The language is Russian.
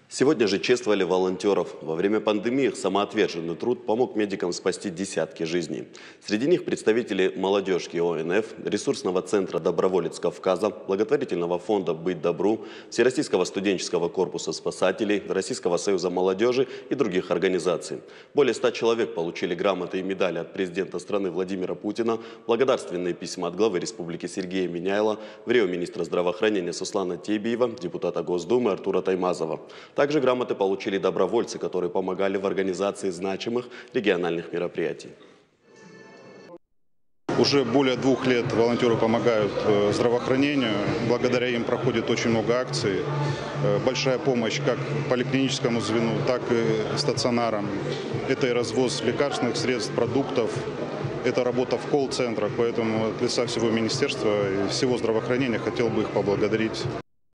Сегодня же чествовали волонтеров. Во время пандемии их самоотверженный труд помог медикам спасти десятки жизней. Среди них представители молодежки ОНФ, ресурсного центра «Доброволец Кавказа», благотворительного фонда «Быть добру», Всероссийского студенческого корпуса спасателей, Российского союза молодежи и других организаций. Более 100 человек получили грамоты и медали от президента страны Владимира Путина, благодарственные письма от главы республики Сергея Миняйла, министра здравоохранения Суслана Тебиева, депутата Госдумы Артура Таймазова. Также грамоты получили добровольцы, которые помогали в организации значимых региональных мероприятий. Уже более 2 лет волонтеры помогают здравоохранению. Благодаря им проходит очень много акций. Большая помощь как поликлиническому звену, так и стационарам. Это и развоз лекарственных средств, продуктов. Это работа в колл-центрах. Поэтому от лица всего министерства и всего здравоохранения хотел бы их поблагодарить.